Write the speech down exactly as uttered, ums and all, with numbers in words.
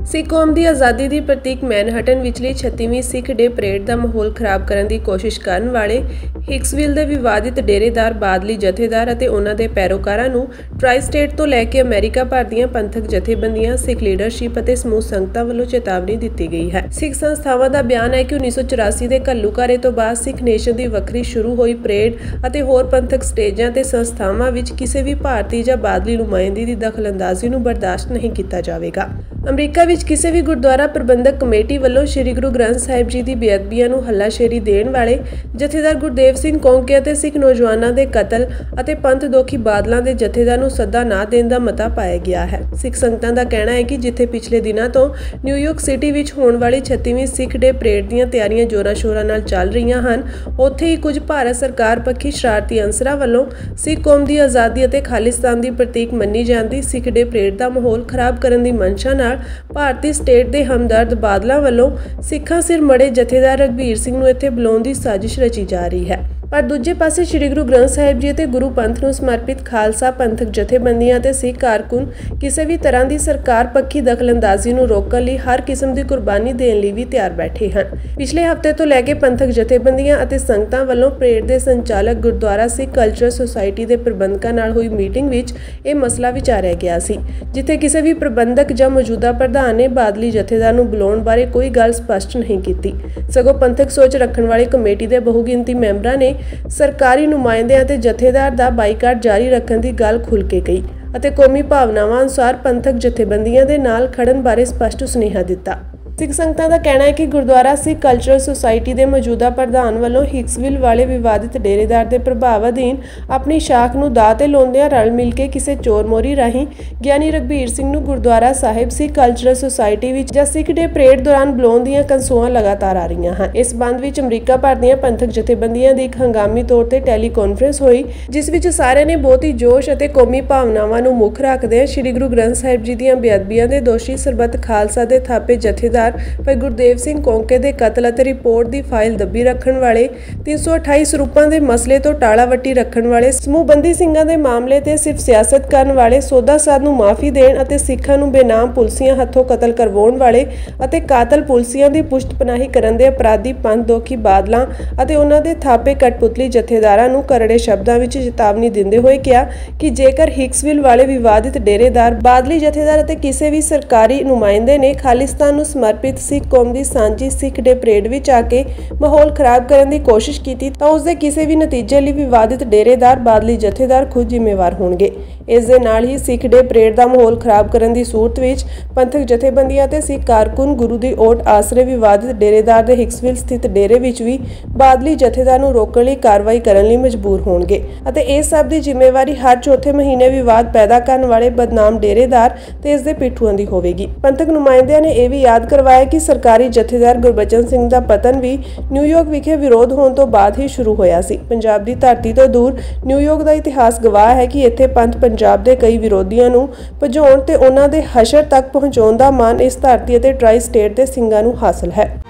ਸਿੱਖ ਕੌਮ ਦੀ ਆਜ਼ਾਦੀ ਦੀ ਪ੍ਰਤੀਕ ਮੈਨਹਟਨ ਵਿਚਲੀ ਛੱਤੀਵੀਂ ਸਿੱਖ ਡੇ ਪਰੇਡ ਦਾ ਮਾਹੌਲ ਖਰਾਬ ਕਰਨ ਦੀ ਕੋਸ਼ਿਸ਼ ਕਰਨ ਵਾਲੇ ਹਿਕਸਵਿਲ ਦੇ ਵਿਵਾਦਿਤ ਡੇਰੇਦਾਰ ਬਾਦਲੀ ਜਥੇਦਾਰ ਅਤੇ ਉਹਨਾਂ ਦੇ ਪੈਰੋਕਾਰਾਂ ਨੂੰ ਟ੍ਰਾਈ ਸਟੇਟ ਤੋਂ ਲੈ ਕੇ ਅਮਰੀਕਾ ਭਰ ਦੀਆਂ ਪੰਥਕ ਜਥੇਬੰਦੀਆਂ, ਸਿੱਖ ਲੀਡਰਸ਼ਿਪ ਅਤੇ ਸਮੂਹ ਸੰਗਤਾਂ ਵੱਲੋਂ ਚੇਤਾਵਨੀ ਦਿੱਤੀ ਗਈ ਹੈ। ਸਿੱਖ ਸੰਸਥਾਵਾਂ ਦਾ ਬਿਆਨ ਹੈ ਕਿ ਉੱਨੀ ਸੌ ਚੁਰਾਸੀ ਦੇ ਘੱਲੂਘਾਰੇ ਤੋਂ ਬਾਅਦ ਸਿੱਖ ਨੇਸ਼ਨ ਦੀ ਵੱਖਰੀ ਸ਼ੁਰੂ ਹੋਈ ਪਰੇਡ ਅਤੇ ਹੋਰ ਪੰਥਕ ਸਟੇਜਾਂ ਤੇ ਸੰਸਥਾਵਾਂ ਵਿੱਚ ਕਿਸੇ ਵੀ ਭਾਰਤੀ ਜਾਂ ਬਾਦਲੀ ਨੁਮਾਇੰਦੇ ਦੀ ਦਖਲਅੰਦਾਜ਼ੀ ਨੂੰ ਬਰਦਾਸ਼ਤ ਨਹੀਂ ਕੀਤਾ ਜਾਵੇਗਾ। ਅਮਰੀਕਾ ਵਿੱਚ ਕਿਸੇ ਵੀ ਗੁਰਦੁਆਰਾ ਪ੍ਰਬੰਧਕ ਕਮੇਟੀ ਵੱਲੋਂ ਸ੍ਰੀ ਗੁਰੂ ਗ੍ਰੰਥ ਸਾਹਿਬ ਜੀ ਦੀ ਬੇਅਦਬੀਆਂ ਨੂੰ ਹੱਲਾਸ਼ੇਰੀ ਦੇਣ ਵਾਲੇ ਜਥੇਦਾਰ ਗੁਰਦੇਵ ਸਿੰਘ ਕੌਂਕੇ ਅਤੇ ਸਿੱਖ ਨੌਜਵਾਨਾਂ ਦੇ ਕਤਲ ਅਤੇ ਪੰਥ ਦੋਖੀ ਬਾਦਲਾਂ ਦੇ ਜਥੇਦਾਰ ਨੂੰ ਸੱਦਾ ਨਾ ਦੇਣ ਦਾ ਮਤਾ ਪਾਇਆ ਗਿਆ ਹੈ। ਸਿੱਖ ਸੰਗਤਾਂ ਦਾ ਕਹਿਣਾ ਹੈ ਕਿ ਜਿੱਥੇ ਪਿਛਲੇ ਦਿਨਾਂ ਤੋਂ ਨਿਊਯਾਰਕ ਸਿਟੀ ਵਿੱਚ ਹੋਣ ਵਾਲੀ ਛੱਤੀਵੀਂ ਸਿੱਖ ਡੇ ਪਰੇਡ ਦੀਆਂ ਤਿਆਰੀਆਂ ਜ਼ੋਰਾਂ ਸ਼ੋਰਾਂ ਨਾਲ ਚੱਲ ਰਹੀਆਂ ਹਨ, ਉੱਥੇ ਹੀ ਕੁਝ ਭਾਰਤ ਸਰਕਾਰ ਪੱਖੀ ਸ਼ਰਾਰਤੀ ਅੰਸਰਾਂ ਵੱਲੋਂ ਸਿੱਖ ਕੌਮ ਦੀ ਆਜ਼ਾਦੀ ਅਤੇ ਖਾਲਿਸਤਾਨ ਦੀ ਪ੍ਰਤੀਕ ਮੰਨੀ ਜਾਂਦੀ ਸਿੱਖ ਡੇ ਪਰੇਡ ਦਾ ਮਾਹੌਲ ਖਰਾਬ ਕਰਨ ਦੀ ਮਨਸ਼ਾ ਨਾਲ ਭਾਰਤੀ ਸਟੇਟ ਦੇ ਹਮਦਰਦ ਬਾਦਲਾਂ ਵੱਲੋਂ ਸਿੱਖਾਂ ਸਿਰ ਮੜੇ ਜਥੇਦਾਰ ਰਘਬੀਰ ਸਿੰਘ ਨੂੰ ਇੱਥੇ ਬੁਲਾਉਣ ਦੀ ਸਾਜ਼ਿਸ਼ ਰਚੀ ਜਾ ਰਹੀ ਹੈ। ਪਰ ਦੂਜੇ ਪਾਸੇ ਸ੍ਰੀ ਗੁਰੂ ਗ੍ਰੰਥ ਸਾਹਿਬ ਜੀ ਅਤੇ ਗੁਰੂ ਪੰਥ ਨੂੰ ਸਮਰਪਿਤ ਖਾਲਸਾ ਪੰਥਕ ਜਥੇਬੰਦੀਆਂ ਅਤੇ ਸਿੱਖ ਕਾਰਕੁਨ ਕਿਸੇ ਵੀ ਤਰ੍ਹਾਂ ਦੀ ਸਰਕਾਰ ਪੱਖੀ ਦਖਲਅੰਦਾਜ਼ੀ ਨੂੰ ਰੋਕਣ ਲਈ ਹਰ ਕਿਸਮ ਦੀ ਕੁਰਬਾਨੀ ਦੇਣ ਲਈ ਵੀ ਤਿਆਰ ਬੈਠੇ ਹਨ। ਪਿਛਲੇ ਹਫ਼ਤੇ ਤੋਂ ਲੈ ਕੇ ਪੰਥਕ ਜਥੇਬੰਦੀਆਂ ਅਤੇ ਸੰਗਤਾਂ ਵੱਲੋਂ ਪਰੇਡ ਦੇ ਸੰਚਾਲਕ ਗੁਰਦੁਆਰਾ ਸਿੱਖ ਕਲਚਰਲ ਸੁਸਾਇਟੀ ਦੇ ਪ੍ਰਬੰਧਕਾਂ ਨਾਲ ਹੋਈ ਮੀਟਿੰਗ ਵਿੱਚ ਇਹ ਮਸਲਾ ਵਿਚਾਰਿਆ ਗਿਆ ਸੀ, ਜਿੱਥੇ ਕਿਸੇ ਵੀ ਪ੍ਰਬੰਧਕ ਜਾਂ ਮੌਜੂਦਾ ਪ੍ਰਧਾਨ ਨੇ ਬਾਦਲੀ ਜਥੇਦਾਰ ਨੂੰ ਬੁਲਾਉਣ ਬਾਰੇ ਕੋਈ ਗੱਲ ਸਪਸ਼ਟ ਨਹੀਂ ਕੀਤੀ। ਸਗੋਂ ਪੰਥਕ ਸੋਚ ਰੱਖਣ ਵਾਲੀ ਕਮੇਟੀ ਦੇ ਬਹੁਗਿਣਤੀ ਮੈਂਬਰਾਂ ਨੇ ਸਰਕਾਰੀ ਨੁਮਾਇੰਦਿਆਂ ਅਤੇ ਜਥੇਦਾਰ ਦਾ ਬਾਈਕਾਟ ਜਾਰੀ ਰੱਖਣ ਦੀ ਗੱਲ ਖੁੱਲ੍ਹ ਕੇ ਕਹੀ ਅਤੇ ਕੌਮੀ ਭਾਵਨਾਵਾਂ ਅਨੁਸਾਰ ਪੰਥਕ ਜਥੇਬੰਦੀਆਂ ਦੇ ਨਾਲ ਖੜਨ ਬਾਰੇ ਸਪਸ਼ਟ ਸੁਨੇਹਾ ਦਿੱਤਾ। ਸਿੱਖ ਸੰਗਤਾਂ ਦਾ ਕਹਿਣਾ ਹੈ ਕਿ ਗੁਰਦੁਆਰਾ ਸਿੱਖ ਕਲਚਰਲ ਸੁਸਾਇਟੀ ਦੇ ਮੌਜੂਦਾ ਪ੍ਰਧਾਨ ਵੱਲੋਂ ਹਿਕਸਵਿਲ ਵਾਲੇ ਵਿਵਾਦਿਤ ਡੇਰੇਦਾਰ ਦੇ ਪ੍ਰਭਾਵ ਅਧੀਨ ਆਪਣੀ ਸ਼ਾਖ ਨੂੰ ਦਾਅ ਤੇ ਲਾਉਂਦਿਆਂ ਰਲ ਮਿਲ ਕੇ ਕਿਸੇ ਚੋਰ ਮੋਰੀ ਰਾਹੀਂ ਗਿਆਨੀ ਰਘਬੀਰ ਸਿੰਘ ਨੂੰ ਗੁਰਦੁਆਰਾ ਸਾਹਿਬ ਸਿੱਖ ਕਲਚਰਲ ਸੁਸਾਇਟੀ ਵਿੱਚ ਜਾਂ ਸਿੱਖ ਡੇ ਪਰੇਡ ਦੌਰਾਨ ਬੁਲਾਉਣ ਦੀਆਂ ਕਨਸੂਆਂ ਲਗਾਤਾਰ ਆ ਰਹੀਆਂ ਹਨ। ਇਸ ਸੰਬੰਧ ਵਿੱਚ ਅਮਰੀਕਾ ਭਰ ਦੀਆਂ ਪੰਥਕ ਜਥੇਬੰਦੀਆਂ ਦੀ ਇੱਕ ਹੰਗਾਮੀ ਤੌਰ ਤੇ ਟੈਲੀ ਕਾਨਫਰੰਸ ਹੋਈ, ਜਿਸ ਵਿੱਚ ਸਾਰਿਆਂ ਨੇ ਬਹੁਤ ਹੀ ਜੋਸ਼ ਅਤੇ ਕੌਮੀ ਭਾਵਨਾਵਾਂ ਨੂੰ ਮੁੱਖ ਰੱਖਦਿਆਂ ਸ੍ਰੀ ਗੁਰੂ ਗ੍ਰੰਥ ਸਾਹਿਬ ਜੀ ਦੀਆਂ ਬੇਅਦਬੀਆਂ ਦੇ ਦੋਸ਼ੀ ਸਰਬੱਤ ਖਾਲਸਾ ਦੇ ਥਾਪੇ ਜਥੇਦਾਰ ਭਾਈ ਗੁਰਦੇਵ ਸਿੰਘ ਕੌਂਕੇ ਦੇ ਕਤਲ ਅਤੇ ਰਿਪੋਰਟ ਦੀ ਫਾਈਲ ਦੱਬੀ ਰੱਖਣ ਵਾਲੇ, ਤਿੰਨ ਸੌ ਅਠਾਈ ਸਰੂਪਾਂ ਦੇ ਮਸਲੇ ਤੋਂ ਟਾਲਾ ਵੱਟੀ ਰੱਖਣ ਵਾਲੇ, ਸਮੂਹਬੰਦੀ ਸਿੰਘਾਂ ਦੇ ਮਾਮਲੇ ਤੇ ਸਿਰਫ ਸਿਆਸਤ ਕਰਨ ਵਾਲੇ, ਸੌਦਾ ਸਾਧ ਨੂੰ ਮਾਫੀ ਦੇਣ ਅਤੇ ਸਿੱਖਾਂ ਨੂੰ ਬੇਨਾਮ ਪੁਲਸੀਆਂ ਹੱਥੋਂ ਕਤਲ ਕਰਵਾਉਣ ਵਾਲੇ ਅਤੇ ਕਾਤਲ ਪੁਲਸੀਆਂ ਦੀ ਪੁਸ਼ਤਪਨਾਹੀ ਕਰਨ ਦੇ ਅਪਰਾਧੀ ਪੰਥ ਦੋਖੀ ਬਾਦਲਾਂ ਅਤੇ ਉਹਨਾਂ ਦੇ ਥਾਪੇ ਕਠਪੁਤਲੀ ਜਥੇਦਾਰਾਂ ਨੂੰ ਕਰੜੇ ਸ਼ਬਦਾਂ ਵਿੱਚ ਚੇਤਾਵਨੀ ਦਿੰਦੇ ਹੋਏ ਕਿਹਾ ਕਿ ਜੇਕਰ ਹਿਕਸਵਿਲ ਵਾਲੇ ਵਿਵਾਦਿਤ ਡੇਰੇਦਾਰ, ਬਾਦਲੀ ਜਥੇਦਾਰ ਅਤੇ ਕਿਸੇ ਵੀ ਸਰਕਾਰੀ ਨੁਮਾਇੰਦੇ ਨੇ ਖਾਲਿਸਤਾਨ ਨੂੰ ਸਮਰਪਿਤ ਸਿੱਖ ਕੌਮ ਦੀ ਸਾਂਝੀ ਸਿੱਖ ਡੇ ਪਰੇਡ ਵਿੱਚ ਆ ਕੇ ਮਾਹੌਲ ਖਰਾਬ ਕਰਨ ਦੀ ਕੋਸ਼ਿਸ਼ ਕੀਤੀ ਤਾਂ ਉਸ ਦੇ ਕਿਸੇ ਵੀ ਨਤੀਜੇ ਲਈ ਵਿਵਾਦਿਤ ਡੇਰੇਦਾਰ, ਬਾਦਲੀ ਜਥੇਦਾਰ ਖੁਦ ਜ਼ਿੰਮੇਵਾਰ ਹੋਣਗੇ। ਇਸ ਦੇ ਨਾਲ ਹੀ ਸਿੱਖ ਡੇ ਪਰੇਡ ਦਾ ਮਾਹੌਲ ਖਰਾਬ ਕਰਨ ਦੀ ਸੂਰਤ ਵਿੱਚ ਪੰਥਕ ਜਥੇਬੰਦੀਆਂ ਅਤੇ ਸਿੱਖ ਕਾਰਕੁਨ ਗੁਰੂ ਦੀ ਓਟ ਆਸਰੇ ਵਿਵਾਦਿਤ ਡੇਰੇਦਾਰ ਦੇ ਹਿਕਸਵਿਲ ਸਥਿਤ ਡੇਰੇ ਵਿੱਚ ਵੀ ਬਾਦਲੀ ਜਥੇਦਾਰ ਨੂੰ ਰੋਕਣ ਲਈ ਕਾਰਵਾਈ ਕਰਨ ਲਈ ਮਜਬੂਰ ਹੋਣਗੇ ਅਤੇ ਇਸ ਸਭ ਦੀ ਜ਼ਿੰਮੇਵਾਰੀ ਹਰ ਚੌਥੇ ਮਹੀਨੇ ਵਿਵਾਦ ਪੈਦਾ ਕਰਨ ਵਾਲੇ ਬਦਨਾਮ ਡੇਰੇਦਾਰ ਤੇ ਇਸ ਦੇ ਪਿੱਠੂਆਂ ਦੀ ਹੋਵੇਗੀ। ਪੰਥਕ ਨੁਮਾਇੰਦਿਆਂ ਨੇ ਇਹ ਵੀ ਯਾਦ ਕਰਵਾਇਆ ਕਿ ਸਰਕਾਰੀ ਜਥੇਦਾਰ ਗੁਰਬਚਨ ਸਿੰਘ ਦਾ ਪਤਨ ਵੀ ਨਿਊਯਾਰਕ ਵਿਖੇ ਵਿਰੋਧ ਹੋਣ ਤੋਂ ਬਾਅਦ ਹੀ ਸ਼ੁਰੂ ਹੋਇਆ ਸੀ। ਪੰਜਾਬ ਦੀ ਧਰਤੀ ਤੋਂ ਦੂਰ ਨਿਊਯਾਰਕ ਦਾ ਇਤਿਹਾਸ ਗਵਾਹ ਹੈ ਕਿ ਇੱਥੇ ਪੰਥ ਪੰਜਾਬ ਦੇ ਕਈ ਵਿਰੋਧੀਆਂ ਨੂੰ ਭਜਾਉਣ ਤੇ ਉਹਨਾਂ ਦੇ ਹਸ਼ਰ ਤੱਕ ਪਹੁੰਚਾਉਣ ਦਾ ਮਾਣ ਇਸ ਧਰਤੀ ਅਤੇ ਟ੍ਰਾਈ ਸਟੇਟ ਦੇ ਸਿੰਘਾਂ ਨੂੰ ਹਾਸਲ ਹੈ।